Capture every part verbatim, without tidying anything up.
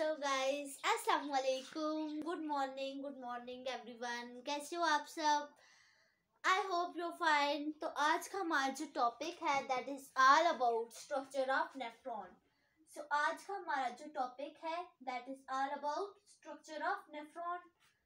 सो guys अस्सलाम वालेकुम, good morning good morning everyone. कैसे हो आप सब? I hope you fine. तो आज का हमारा जो टॉपिक है that is all about structure of nephron. So आज का हमारा जो टॉपिक है that is all about structure of nephron.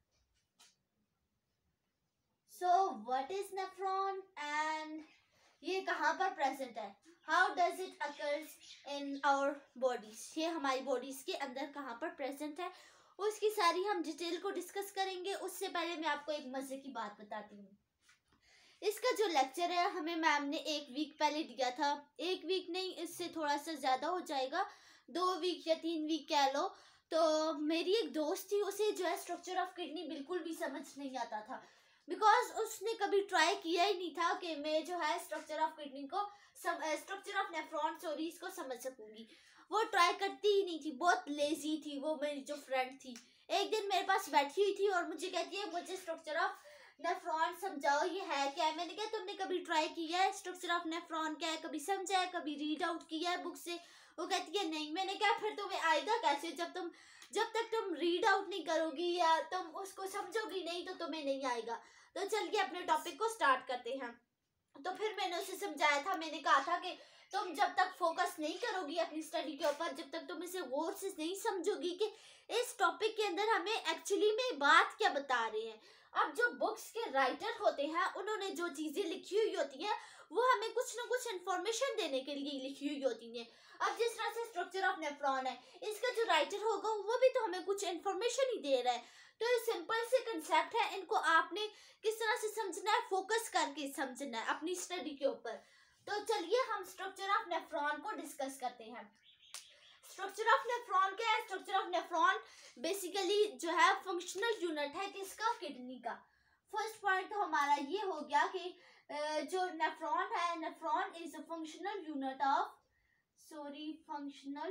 So what is nephron and ये कहाँ पर प्रेजेंट है? How does it occurs in our bodies? ये हमारी बॉडीज के अंदर कहाँ पर प्रेजेंट है, उसकी सारी हम डिटेल को डिस्कस करेंगे। उससे पहले मैं आपको एक मजे की बात बताती हूँ। इसका जो लेक्चर है हमें मैम ने एक वीक पहले दिया था। एक वीक नहीं, इससे थोड़ा सा ज़्यादा हो जाएगा, दो वीक या तीन वीक कह लो। तो मेरी एक दोस्त थी, उसे जो है स्ट्रक्चर ऑफ किडनी बिल्कुल भी समझ नहीं आता था, बिकॉज उसने कभी ट्राई किया ही नहीं था कि मैं जो है स्ट्रक्चर ऑफ किडनी को स्ट्रक्चर ऑफ नेफ्रॉन सॉरी इसको समझ सकूंगी। वो ट्राई करती ही नहीं थी, बहुत लेजी थी वो मेरी जो फ्रेंड थी। एक दिन मेरे पास बैठी हुई थी और मुझे कहती है मुझे स्ट्रक्चर ऑफ नेफ्रॉन समझाओ, ये है क्या है? मैंने कहा तुमने कभी ट्राई किया है? स्ट्रक्चर ऑफ नेफ्रॉन क्या है? कभी समझा है? कभी रीड आउट किया है बुक से? वो कहती है नहीं। मैंने कहा फिर तुम्हें आएगा कैसे? जब तुम जब तक तुम रीड आउट नहीं करोगी या तुम उसको समझोगी नहीं तो तुम्हें नहीं आएगा। तो चलिए अपने टॉपिक को स्टार्ट करते हैं। तो फिर मैंने उसे समझाया था, मैंने कहा था कि तुम जब तक फोकस नहीं करोगी अपनी स्टडी के ऊपर, जब तक तुम इसे गौर से नहीं समझोगी कि इस टॉपिक के अंदर हमें एक्चुअली में बात क्या बता रहे हैं। अब जो बुक्स के राइटर होते हैं उन्होंने जो चीजें लिखी हुई होती हैं वो हमें कुछ ना कुछ इन्फॉर्मेशन देने के लिए लिखी हुई होती है। अब जिस तरह से स्ट्रक्चर ऑफ नेफ्रॉन है, इसका जो राइटर होगा वो भी तो हमें कुछ इन्फॉर्मेशन ही दे रहा है। तो ये सिंपल से कंसेप्ट है, इनको आपने किस तरह से समझना है, फोकस करके समझना है अपनी स्टडी के ऊपर। तो चलिए हम स्ट्रक्चर ऑफ नेफ्रॉन को डिस्कस करते हैं। स्ट्रक्चर ऑफ नेफ्रॉन क्या है? स्ट्रक्चर ऑफ नेफ्रॉन बेसिकली जो है फंक्शनल यूनिट है किसका? किडनी का। फर्स्ट पॉइंट तो हमारा ये हो गया कि जो नेफ्रॉन है, nephron is a functional unit of sorry functional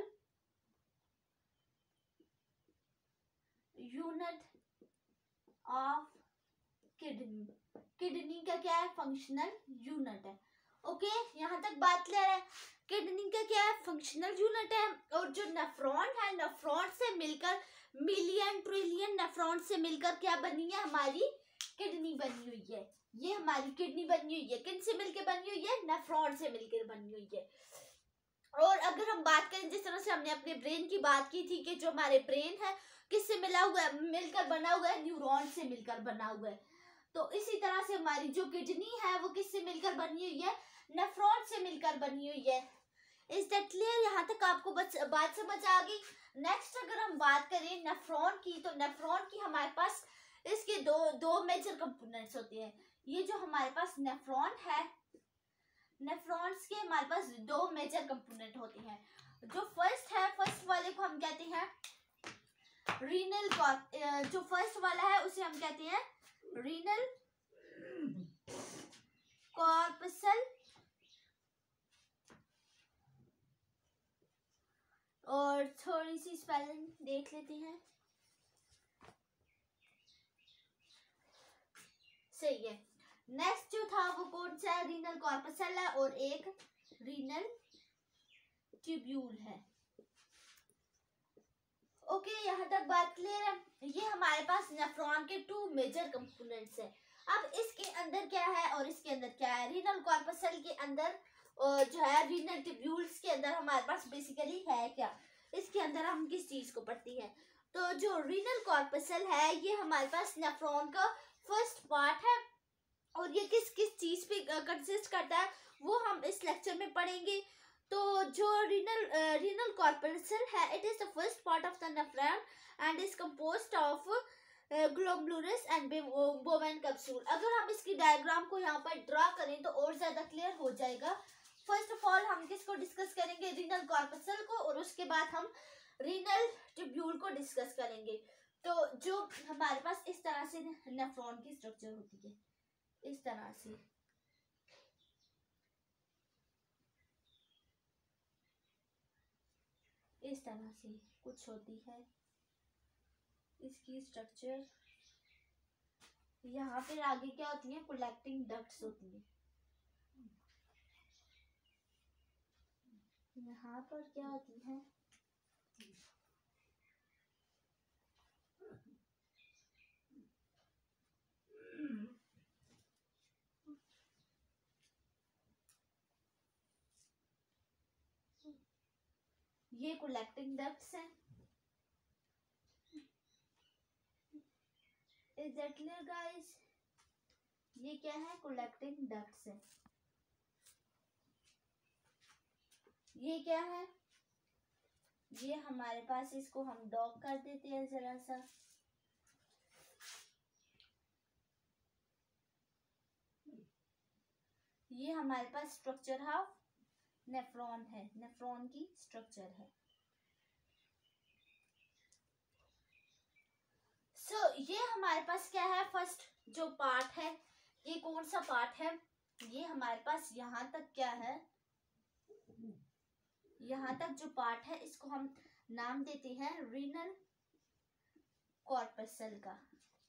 unit of kidney. Kidney का क्या है? फंक्शनल यूनिट है। ओके okay, यहाँ तक बात क्लियर है। किडनी का क्या है? फंक्शनल यूनिट है। और जो नेफ्रॉन है, नेफ्रॉन से मिलकर मिलियन ट्रिलियन नेफ्रॉन से मिलकर क्या बनी है? हमारी किडनी बनी हुई है। ये हमारी किडनी बनी हुई है, किन से मिलकर बनी हुई है? नेफ्रॉन से मिलकर बनी हुई है। और अगर हम बात करें जिस तरह से हमने अपने ब्रेन की बात की थी कि जो हमारे ब्रेन है किससे मिला हुआ है? मिलकर बना हुआ है, न्यूरॉन से मिलकर बना हुआ है। तो इसी तरह से हमारी जो किडनी है वो किससे मिलकर बनी हुई है? नेफ्रॉन से मिलकर बनी हुई है। Is that clear? यहाँ तक आपको बात समझ आ गई? नेक्स्ट अगर हम बात करें नेफ्रॉन की, तो नेफ्रॉन की हमारे पास इसके दो दो मेजर कंपोनेंट्स होते हैं। ये जो हमारे पास नेफ्रॉन है, नेफ्रॉन्स के हमारे पास दो मेजर कंपोनेंट होते हैं। जो फर्स्ट है, फर्स्ट वाले को हम कहते हैं रीनल कॉर्प। जो फर्स्ट वाला है उसे हम कहते हैं रीनल कॉर्पसल, और थोड़ी सी स्पेलिंग देख लेते हैं। सही है। नेक्स्ट जो था वो कौन सा है? रीनल कॉर्पसल है और एक रीनल ट्यूब्यूल है। ओके okay, यहाँ तक बात क्लियर है। ये हमारे पास नेफ्रॉन के टू मेजर कंपोनेंट्स है। अब इसके अंदर क्या है और इसके अंदर क्या है? रीनल कॉर्पसल के अंदर और जो है रीनल ट्यूब्यूल्स के अंदर हमारे पास बेसिकली है क्या? इसके अंदर हम किस चीज को पढ़ती है? तो जो रीनल कॉर्पसल है ये हमारे पास नेफ्रॉन का फर्स्ट पार्ट है और ये किस किस चीज पे कंसिस्ट करता है वो हम इस लेक्चर में पढ़ेंगे। तो जो रीनल रीनल कॉर्पसल है, it is the first part of the nephron and is composed of glomerulus and Bowman capsule. अगर हम इसकी डायग्राम को यहाँ पर ड्रा करें तो और ज्यादा क्लियर हो जाएगा। फर्स्ट ऑफ ऑल हम किसको डिस्कस करेंगे? रीनल कॉर्पसल को, और उसके बाद हम रीनल ट्यूब्यूल को डिस्कस करेंगे। तो जो हमारे पास इस तरह से नेफ्रॉन की स्ट्रक्चर होती है, इस तरह से। इस तरह से कुछ होती है इसकी स्ट्रक्चर। यहाँ पे आगे क्या होती है? कलेक्टिंग डक्ट्स होती है। यहाँ पर क्या होती है? ये कलेक्टिंग डक्ट्स हैं। Is that clear guys? ये क्या है? कलेक्टिंग डक्ट्स है। ये क्या है? ये हमारे पास, इसको हम डॉग कर देते हैं जरा सा। ये हमारे पास स्ट्रक्चर ऑफ नेफ्रॉन है, नेफ्रॉन की स्ट्रक्चर है। सो so, ये हमारे पास क्या है? फर्स्ट जो पार्ट है, ये कौन सा पार्ट है? ये हमारे पास यहाँ तक क्या है? यहाँ तक जो पार्ट है, इसको हम नाम देते हैं रीनल कॉर्पसल का।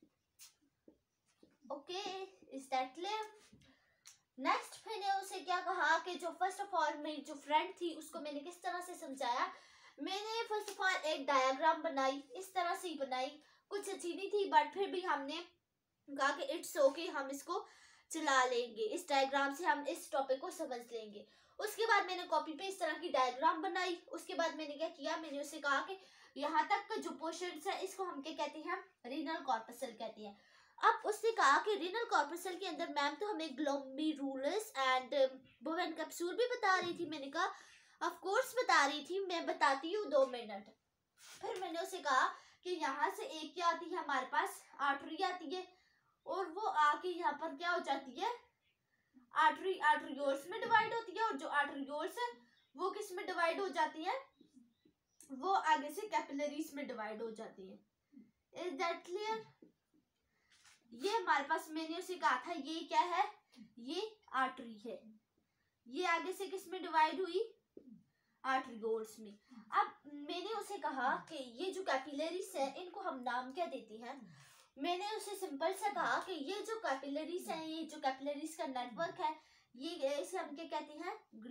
Okay, is that clear? Next मैंने उसे क्या कहा कि जो फर्स्ट ऑफ ऑल मेरी जो फ्रेंड थी उसको मैंने किस तरह से समझाया। मैंने फर्स्ट ऑफ ऑल एक डायग्राम बनाई, इस तरह से ही बनाई, कुछ अच्छी नहीं थी बट फिर भी हमने कहा कि इट्स ओके, हम इसको चला लेंगे, इस डायग्राम से हम इस टॉपिक को समझ लेंगे। उसके बाद मैंने कॉपी पे इस तरह की डायग्राम बनाई। उसके बाद मैंने क्या किया, मैंने उसे कहा कि यहाँ तक का जो पोर्शन है इसको हम क्या कहते हैं? रीनल कॉर्पसल कहते हैं। अब उसने कहा कि रीनल कॉर्पसल के अंदर मैम तो हमें ग्लोमेरुलस एंड बोवेन कैप्सूल भी बता रही थी। मैंने कहा ऑफ कोर्स बता रही थी, मैं बताती हूँ दो मिनट। फिर मैंने उसे कहा कि यहाँ से एक क्या आती है हमारे पास? आर्टरी आती है, और वो आके यहाँ पर क्या हो जाती है? आर्टरी आर्टरियोल्स में डिवाइड होती है, और जो आर्टरियोल्स है वो किस में डिवाइड हो जाती है? वो आगे से कैपिलरीज में डिवाइड हो जाती है। Is that clear? ये हमारे पास, मैंने उसे कहा था ये क्या है? ये आर्टरी है। ये आगे से किस में डिवाइड हुई? आर्टरियोल्स में। अब मैंने उसे कहा कि ये जो कैपिलरीज है इनको हम नाम क्या देते हैं? मैंने उसे सिंपल से कहा कि ये जो कैपिलरीज है, ये जो कैपिलरीज का नेटवर्क है, ये इसे हम क्या कहते हैं?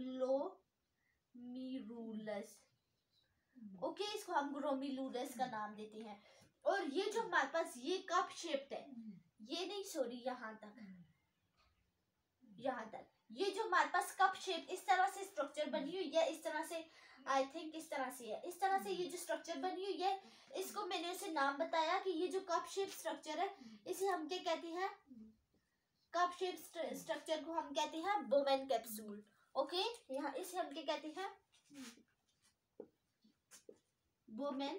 ग्लोमेरुलस। ओके, इसको हम ग्लोमेरुलस का नाम देते हैं। और ये जो हमारे पास ये कप शेप्ड है, ये नहीं सॉरी यहाँ तक, यहाँ तक ये जो हमारे पास कप शेप इस तरह से स्ट्रक्चर बनी हुई है, इस तरह से, आई थिंक इस तरह से है, इस तरह से ये जो स्ट्रक्चर बनी हुई है, इसको मैंने उसे नाम बताया कि ये जो कप शेप स्ट्रक्चर है इसे हम क्या कहते हैं? कप शेप स्ट्रक्चर को हम कहते हैं बोवेन कैप्सूल। ओके, यहाँ इसे हम क्या कहते हैं? Bowen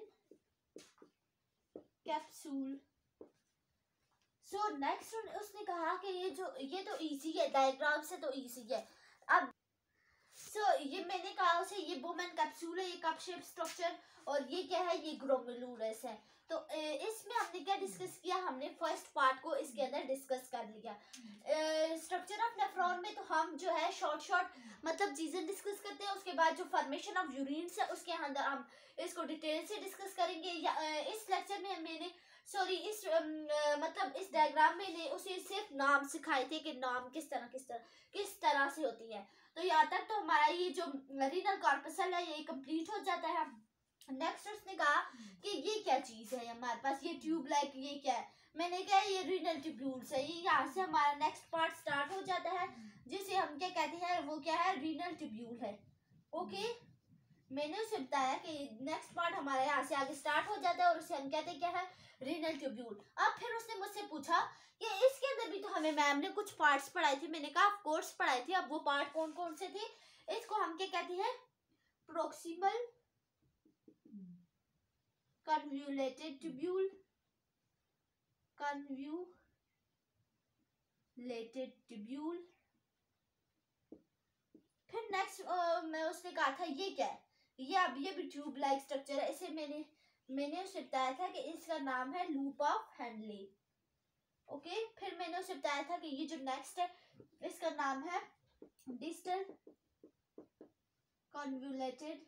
capsule. सो नेक्स्ट उसने कहा कि ये जो ये तो इजी है, डायग्राम से तो इजी है। अब सो so, ये मैंने कहा उसे ये बोवेन कैप्सूल है, ये कप शेप स्ट्रक्चर, और ये क्या है? ये ग्लोमेरुलस है। तो इसमें हमने क्या डिस्कस किया? हमने फर्स्ट पार्ट को इसके अंदर डिस्कस कर लिया। स्ट्रक्चर ऑफ नेफ्रॉन में तो हम जो है शॉर्ट शॉर्ट मतलब चीजें डिस्कस करते हैं। उसके बाद जो फॉर्मेशन ऑफ यूरिन्स है उसके अंदर हम इसको डिटेल से डिस्कस करेंगे। या, इस लेक्चर में मैंने सॉरी इस आ, मतलब इस डायग्राम में ने उसे सिर्फ नाम सिखाए थे कि नाम किस तरह किस तरह किस तरह से होती है। तो यहाँ तक तो हमारा ये जो रीनल कॉर्पसल है ये कंप्लीट हो जाता है। नेक्स्ट उसने कहा कि ये क्या चीज है हमारे पास? ये ट्यूब लाइक ये क्या है? मैंने कहा ये रीनल ट्यूब्यूल्स है। ये यहाँ से हमारा नेक्स्ट पार्ट स्टार्ट हो जाता है जिसे हम क्या कहते हैं? वो क्या है? रीनल ट्यूब्यूल है। ओके, मैंने उसे बताया कि नेक्स्ट पार्ट हमारा यहाँ से आगे स्टार्ट हो जाता है और उसे हम कहते हैं क्या है? Renal tubule. अब फिर उसने मुझसे पूछा कि इसके अंदर भी तो हमें मैम ने कुछ पार्ट्स पढ़ाए थे। मैंने कहा ऑफ कोर्स पढ़ाए थे। अब वो पार्ट कौन कौन से थे? इसको हम क्या कहते हैं? Proximal convoluted tubule, convoluted tubule. फिर नेक्स्ट मैं उसने कहा था ये क्या है? ये अब ये भी ट्यूब लाइक स्ट्रक्चर है। इसे मैंने मैंने उसे बताया था कि इसका नाम है लूप ऑफ हेनले। ओके, फिर मैंने उसे बताया था कि ये जो नेक्स्ट है इसका नाम है डिस्टल कन्वोल्यूटेड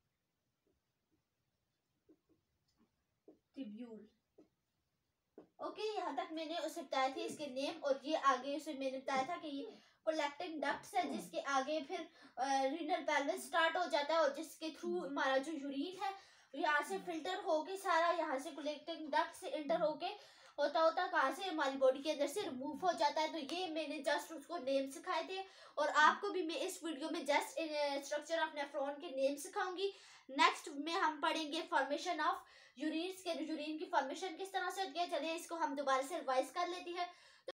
ट्यूब्यूल। ओके, यहाँ तक मैंने उसे बताया था इसके नेम, और ये आगे उसे मैंने बताया था कि ये कलेक्टिंग डक्ट्स है जिसके आगे फिर रीनल पेल्विस स्टार्ट हो जाता है और जिसके थ्रू हमारा जो यूरिन है यहाँ से फिल्टर होके सारा यहाँ से कलेक्टिंग डक्ट से इंटर होके होता होता कहाँ से हमारी बॉडी के अंदर से रिमूव हो जाता है। तो ये मैंने जस्ट उसको नेम सिखाए थे, और आपको भी मैं इस वीडियो में जस्ट स्ट्रक्चर ऑफ नेफ्रॉन के नेम सिखाऊंगी। नेक्स्ट में हम पढ़ेंगे फॉर्मेशन ऑफ यूरिन्स के, यूरिन की फॉर्मेशन किस तरह से होती है। चलिए इसको हम दोबारा से रिवाइज कर लेती है।